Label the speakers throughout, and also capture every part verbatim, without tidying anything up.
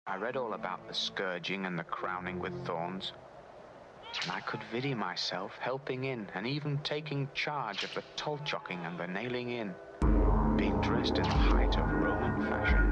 Speaker 1: I read all about the scourging and the crowning with thorns, and I could vidi myself helping in and even taking charge of the toll-chocking and the nailing in, being dressed in the height of Roman fashion.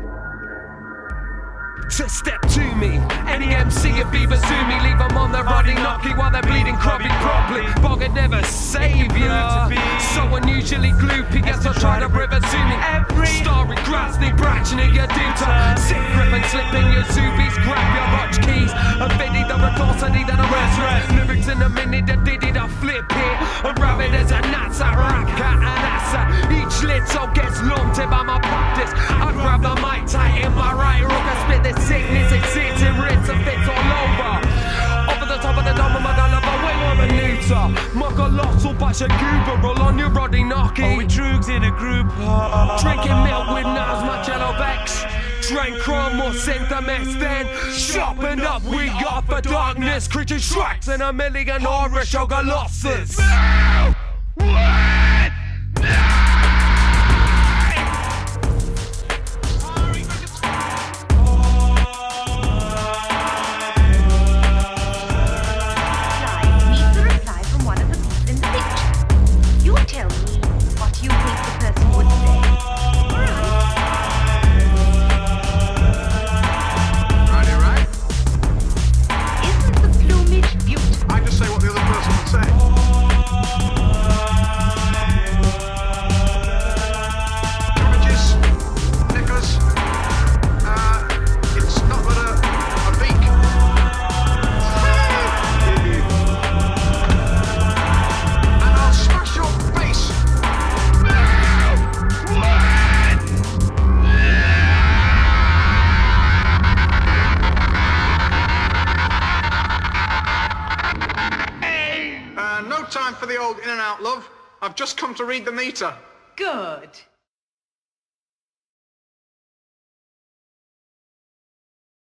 Speaker 2: So step to me, any M C if he pursue me, leave them on the ruddy knocky while they're bleeding crobby properly. Boggart never save ya, so unusually gloopy, guess I'll try to river to me. Every story grasny, bratching your duta, sick grip and slipping your zoobies, grab your watch keys, and biddy the redorsity that I rest. Lyrics in a minute, the diddy the flip it, and rabbit as a nadsat, rat, and assa. Each little gets lumped in by my practice. I grab the mic tight in my right rook, I spit this sickness, it sits and rinse and fits all over. Over the top of the dome, I'm gonna love a way more minuta. My colossal batch of goober, roll on your roddy knocky.
Speaker 3: Oh, we droogs in a group. Oh.
Speaker 2: Drinking milk with Nas, my jello vex. Drank chrome or sent the mess, then sharpened up, we got for darkness. Creature Shrikes and a million Irish sugar losses.
Speaker 4: Tell me what you think the person would say.
Speaker 5: Righty, right?
Speaker 4: Isn't the plumage beautiful?
Speaker 5: I just say what the other person would say. Cabbages, knickers, uh, it's not got a, a beak. And I'll smash your face. Uh, no time for the old in and out, love. I've just come to read the meter.
Speaker 4: Good.